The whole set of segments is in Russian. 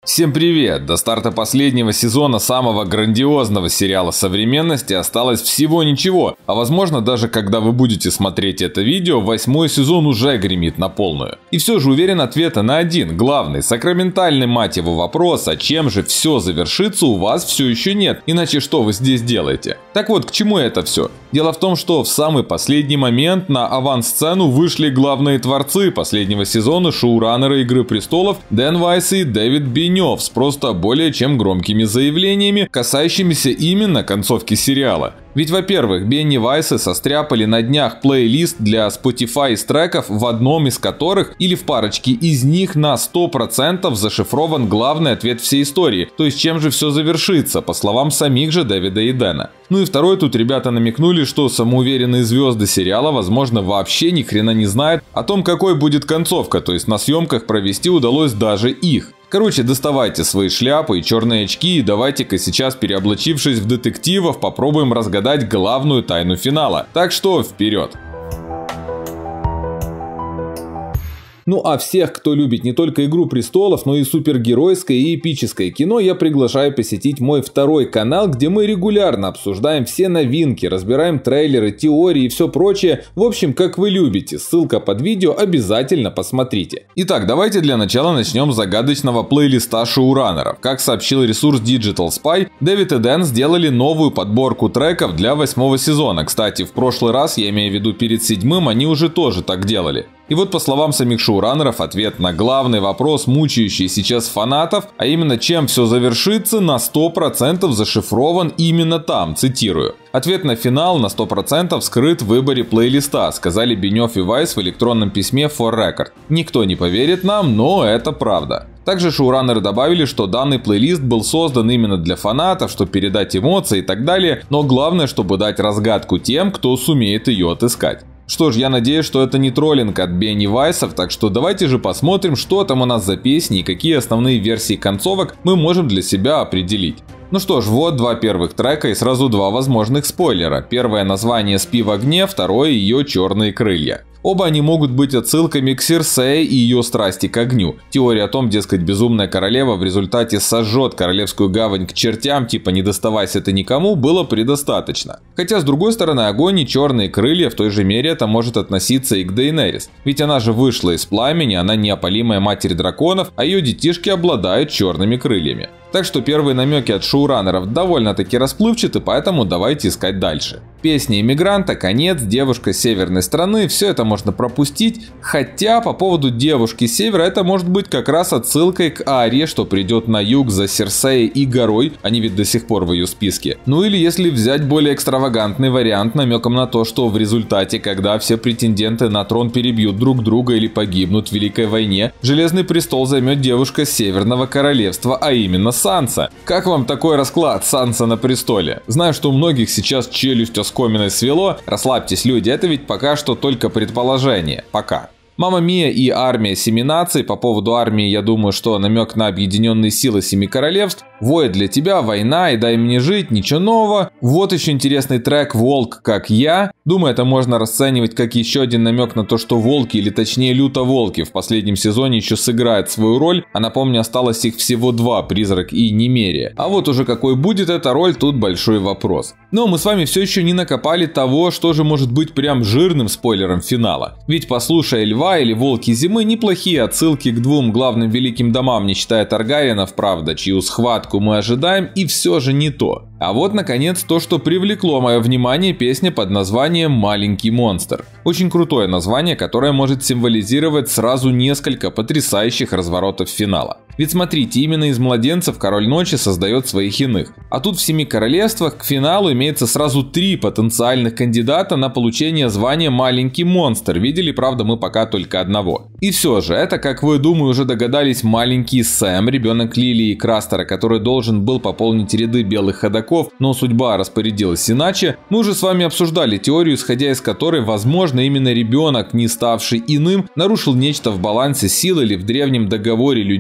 Всем привет! До старта последнего сезона самого грандиозного сериала современности осталось всего ничего, а возможно даже когда вы будете смотреть это видео, 8-й сезон уже гремит на полную. И все же уверен, ответа на один, главный, сакраментальный мать его вопрос, а чем же все завершится, у вас все еще нет, иначе что вы здесь делаете? Так вот, к чему это все? Дело в том, что в самый последний момент на авансцену вышли главные творцы последнего сезона, шоураннеры «Игры престолов» Дэн Вайс и Дэвид Бенёв с просто более чем громкими заявлениями, касающимися именно концовки сериала. Ведь, во-первых, Бенни Вайсы состряпали на днях плейлист для Spotify из треков, в одном из которых или в парочке из них на 100% зашифрован главный ответ всей истории, то есть чем же все завершится, по словам самих же Дэвида и Дэна. Ну и второй, тут ребята намекнули, что самоуверенные звезды сериала, возможно, вообще ни хрена не знают о том, какой будет концовка, то есть на съемках провести удалось даже их. Короче, доставайте свои шляпы и черные очки и давайте-ка сейчас, переоблачившись в детективов, попробуем разгадать главную тайну финала. Так что вперед! Ну а всех, кто любит не только «Игру престолов», но и супергеройское и эпическое кино, я приглашаю посетить мой второй канал, где мы регулярно обсуждаем все новинки, разбираем трейлеры, теории и все прочее. В общем, как вы любите. Ссылка под видео, обязательно посмотрите. Итак, давайте для начала начнем с загадочного плейлиста шоураннеров. Как сообщил ресурс Digital Spy, Дэвид и Дэн сделали новую подборку треков для 8-го сезона. Кстати, в прошлый раз, я имею в виду перед 7-м, они уже тоже так делали. И вот, по словам самих шоураннеров, ответ на главный вопрос, мучающий сейчас фанатов, а именно чем все завершится, на 100% зашифрован именно там, цитирую. Ответ на финал на 100% скрыт в выборе плейлиста, сказали Бенёв и Вайс в электронном письме For Record. Никто не поверит нам, но это правда. Также шоураннеры добавили, что данный плейлист был создан именно для фанатов, чтобы передать эмоции и так далее, но главное, чтобы дать разгадку тем, кто сумеет ее отыскать. Что ж, я надеюсь, что это не троллинг от Бенни Вайсов, так что давайте же посмотрим, что там у нас за песни и какие основные версии концовок мы можем для себя определить. Ну что ж, вот два первых трека и сразу два возможных спойлера. Первое название «Спи в огне», второе ее «Черные крылья». Оба они могут быть отсылками к Серсее и ее страсти к огню. Теория о том, дескать, безумная королева в результате сожжет королевскую гавань к чертям, типа не доставайся ты никому, было предостаточно. Хотя, с другой стороны, огонь и черные крылья в той же мере это может относиться и к Дейенерис. Ведь она же вышла из пламени, она неопалимая матерь драконов, а ее детишки обладают черными крыльями. Так что первые намеки от шоураннеров довольно-таки расплывчаты, поэтому давайте искать дальше. Песня «Иммигранта», «Конец», «Девушка с северной страны» – все это можно пропустить, хотя по поводу «Девушки с севера» это может быть как раз отсылкой к Арии, что придет на юг за Серсеей и горой, они ведь до сих пор в ее списке. Ну или если взять более экстравагантный вариант намеком на то, что в результате, когда все претенденты на трон перебьют друг друга или погибнут в Великой войне, Железный престол займет девушка с Северного королевства, а именно Санса. Как вам такой расклад, Санса на престоле? Знаю, что у многих сейчас челюсть оскоменной свело. Расслабьтесь, люди, это ведь пока что только предположение. Пока. Мамма Мия и армия Семи наций. По поводу армии, я думаю, что намек на объединенные силы Семи королевств. Вой для тебя, война и дай мне жить, ничего нового. Вот еще интересный трек «Волк как я». Думаю, это можно расценивать как еще один намек на то, что волки, или точнее лютоволки, в последнем сезоне еще сыграют свою роль. А напомню, осталось их всего два, Призрак и Немерия. А вот уже какой будет эта роль, тут большой вопрос. Но мы с вами все еще не накопали того, что же может быть прям жирным спойлером финала. Ведь послушай Льва или Волки зимы, неплохие отсылки к двум главным великим домам, не считая Таргариенов, правда, чью схватку мы ожидаем, и все же не то. А вот, наконец, то, что привлекло мое внимание, песня под названием «Маленький монстр». Очень крутое название, которое может символизировать сразу несколько потрясающих разворотов финала. Ведь смотрите, именно из младенцев Король Ночи создает своих иных. А тут в Семи Королевствах к финалу имеется сразу 3 потенциальных кандидата на получение звания «Маленький монстр». Видели, правда, мы пока только одного. И все же, это, как вы, думаю, уже догадались, маленький Сэм, ребенок Лилии и Крастера, который должен был пополнить ряды белых ходоков, но судьба распорядилась иначе. Мы уже с вами обсуждали теорию, исходя из которой, возможно, именно ребенок, не ставший иным, нарушил нечто в балансе сил или в древнем договоре людей и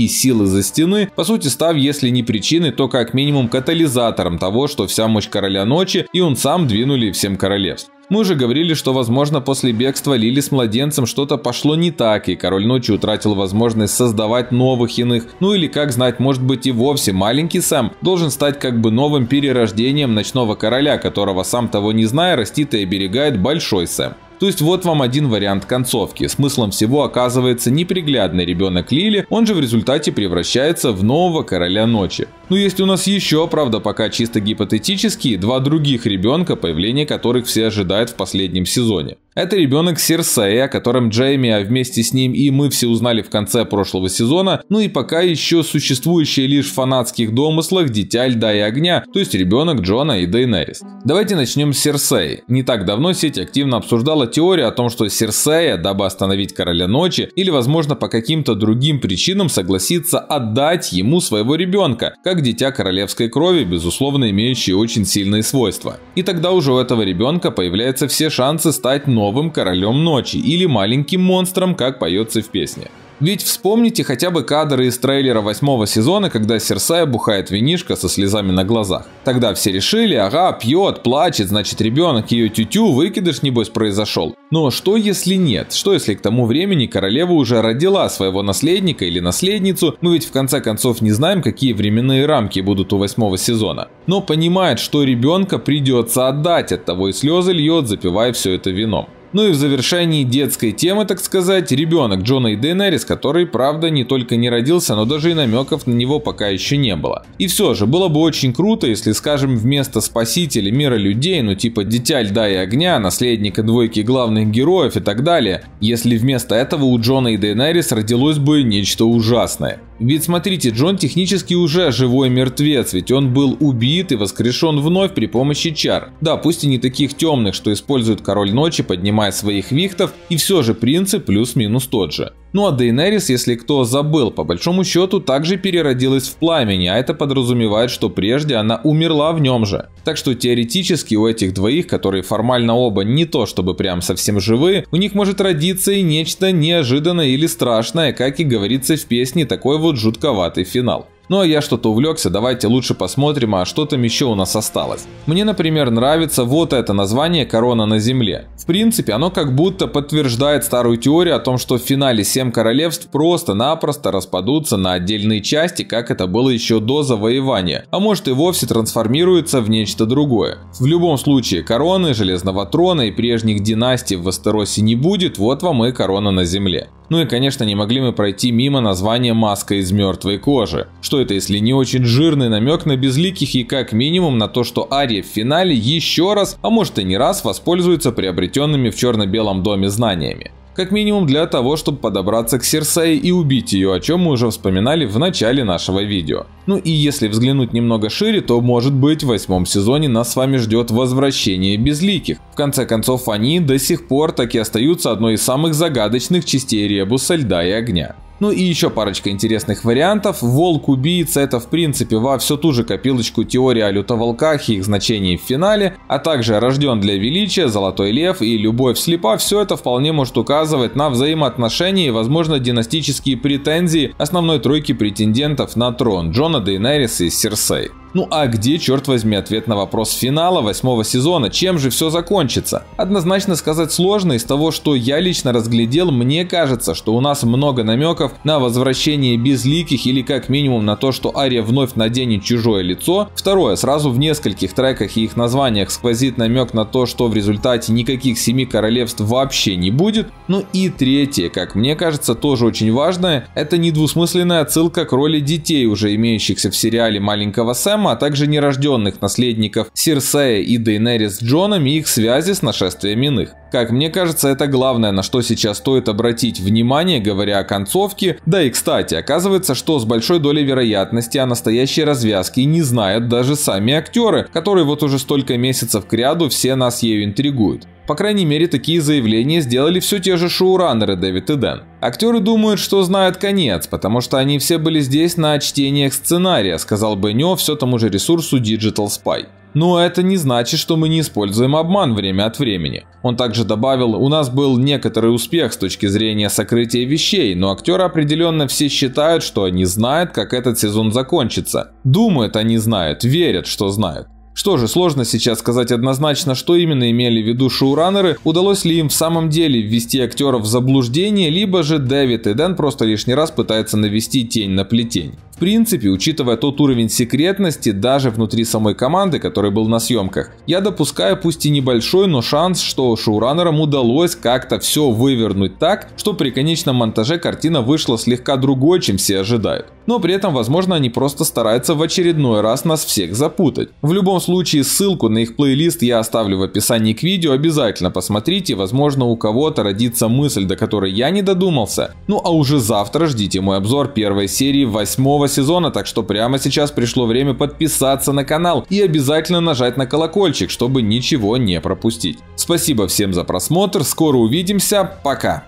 и сил из-за стены, по сути став, если не причиной, то как минимум катализатором того, что вся мощь Короля Ночи и он сам двинули всем королевств. Мы уже говорили, что возможно после бегства Лили с младенцем что-то пошло не так, и Король Ночи утратил возможность создавать новых иных. Ну или как знать, может быть и вовсе маленький Сэм должен стать как бы новым перерождением Ночного Короля, которого сам того не зная растит и оберегает Большой Сэм. То есть вот вам один вариант концовки. Смыслом всего оказывается неприглядный ребенок Лили, он же в результате превращается в нового Короля Ночи. Но есть у нас еще, правда пока чисто гипотетические, два других ребенка, появление которых все ожидают в последнем сезоне. Это ребенок Серсеи, о котором Джейми, а вместе с ним и мы все узнали в конце прошлого сезона, ну и пока еще существующее лишь в фанатских домыслах Дитя Льда и Огня, то есть ребенок Джона и Дейенерис. Давайте начнем с Серсеи. Не так давно сеть активно обсуждала теорию о том, что Серсея, дабы остановить Короля Ночи, или возможно по каким-то другим причинам согласится отдать ему своего ребенка, как дитя королевской крови, безусловно имеющее очень сильные свойства. И тогда уже у этого ребенка появляются все шансы стать новым Королем Ночи или маленьким монстром, как поется в песне. Ведь вспомните хотя бы кадры из трейлера 8-го сезона, когда Серсея бухает винишко со слезами на глазах. Тогда все решили, ага, пьет, плачет, значит ребенок ее тютю, выкидыш небось произошел. Но что если нет? Что если к тому времени королева уже родила своего наследника или наследницу? Мы ведь в конце концов не знаем, какие временные рамки будут у 8-го сезона. Но понимает, что ребенка придется отдать, оттого и слезы льет, запивая все это вином. Ну и в завершении детской темы, так сказать, ребенок Джона и Дейенерис, который, правда, не только не родился, но даже и намеков на него пока еще не было. И все же, было бы очень круто, если, скажем, вместо спасителя мира людей, ну типа Дитя Льда и Огня, наследника двойки главных героев и так далее, если вместо этого у Джона и Дейенерис родилось бы нечто ужасное. Ведь смотрите, Джон технически уже живой мертвец, ведь он был убит и воскрешен вновь при помощи чар. Да, пусть и не таких темных, что использует Король Ночи, поднимая своих вихтов, и все же принцип плюс-минус тот же. Ну а Дейенерис, если кто забыл, по большому счету также переродилась в пламени, а это подразумевает, что прежде она умерла в нем же. Так что теоретически у этих двоих, которые формально оба не то чтобы прям совсем живые, у них может родиться и нечто неожиданное или страшное, как и говорится в песне, такой вот жутковатый финал. Ну а я что-то увлекся, давайте лучше посмотрим, а что там еще у нас осталось. Мне, например, нравится вот это название «Корона на земле». В принципе, оно как будто подтверждает старую теорию о том, что в финале 7 королевств просто-напросто распадутся на отдельные части, как это было еще до завоевания, а может и вовсе трансформируется в нечто другое. В любом случае, короны, Железного трона и прежних династий в Вестеросе не будет, вот вам и корона на земле. Ну и конечно не могли мы пройти мимо названия «Маска из мертвой кожи». Что это если не очень жирный намек на безликих и как минимум на то, что Ария в финале еще раз, а может и не раз, воспользуется приобретенными в черно-белом доме знаниями. Как минимум для того, чтобы подобраться к Серсее и убить ее, о чем мы уже вспоминали в начале нашего видео. Ну и если взглянуть немного шире, то может быть в 8-м сезоне нас с вами ждет возвращение безликих. В конце концов они до сих пор так и остаются одной из самых загадочных частей ребуса Льда и Огня. Ну и еще парочка интересных вариантов. Волк-убийца — это в принципе во всю ту же копилочку теории о лютоволках и их значении в финале, а также рожден для величия, Золотой Лев и Любовь слепа. Все это вполне может указывать на взаимоотношения и, возможно, династические претензии основной тройки претендентов на трон Джона, Дейенерис и Серсеи. Ну а где, черт возьми, ответ на вопрос финала 8-го сезона? Чем же все закончится? Однозначно сказать сложно. Из того, что я лично разглядел, мне кажется, что у нас много намеков на возвращение безликих или как минимум на то, что Ария вновь наденет чужое лицо. Второе, сразу в нескольких треках и их названиях сквозит намек на то, что в результате никаких 7 королевств вообще не будет. Ну и третье, как мне кажется, тоже очень важное, это недвусмысленная отсылка к роли детей, уже имеющихся в сериале маленького Сэма, а также нерожденных наследников Серсея и Дейенерис с Джоном и их связи с нашествием иных. Как мне кажется, это главное, на что сейчас стоит обратить внимание, говоря о концовке. Да и кстати, оказывается, что с большой долей вероятности о настоящей развязке не знают даже сами актеры, которые вот уже столько месяцев кряду все нас ею интригуют. По крайней мере, такие заявления сделали все те же шоураннеры Дэвид и Дэн. Актеры думают, что знают конец, потому что они все были здесь на чтениях сценария, сказал Бенё все тому же ресурсу Digital Spy. Но это не значит, что мы не используем обман время от времени. Он также добавил: у нас был некоторый успех с точки зрения сокрытия вещей, но актеры определенно все считают, что они знают, как этот сезон закончится. Думают, они знают, верят, что знают. Что же, сложно сейчас сказать однозначно, что именно имели в виду шоураннеры, удалось ли им в самом деле ввести актеров в заблуждение, либо же Дэвид и Дэн просто лишний раз пытаются навести тень на плетень. В принципе, учитывая тот уровень секретности даже внутри самой команды, который был на съемках, я допускаю пусть и небольшой, но шанс, что шоураннерам удалось как-то все вывернуть так, что при конечном монтаже картина вышла слегка другой, чем все ожидают. Но при этом, возможно, они просто стараются в очередной раз нас всех запутать. В любом случае, ссылку на их плейлист я оставлю в описании к видео, обязательно посмотрите, возможно, у кого-то родится мысль, до которой я не додумался. Ну а уже завтра ждите мой обзор первой серии 8-го сезона, так что прямо сейчас пришло время подписаться на канал и обязательно нажать на колокольчик, чтобы ничего не пропустить. Спасибо всем за просмотр, скоро увидимся, пока!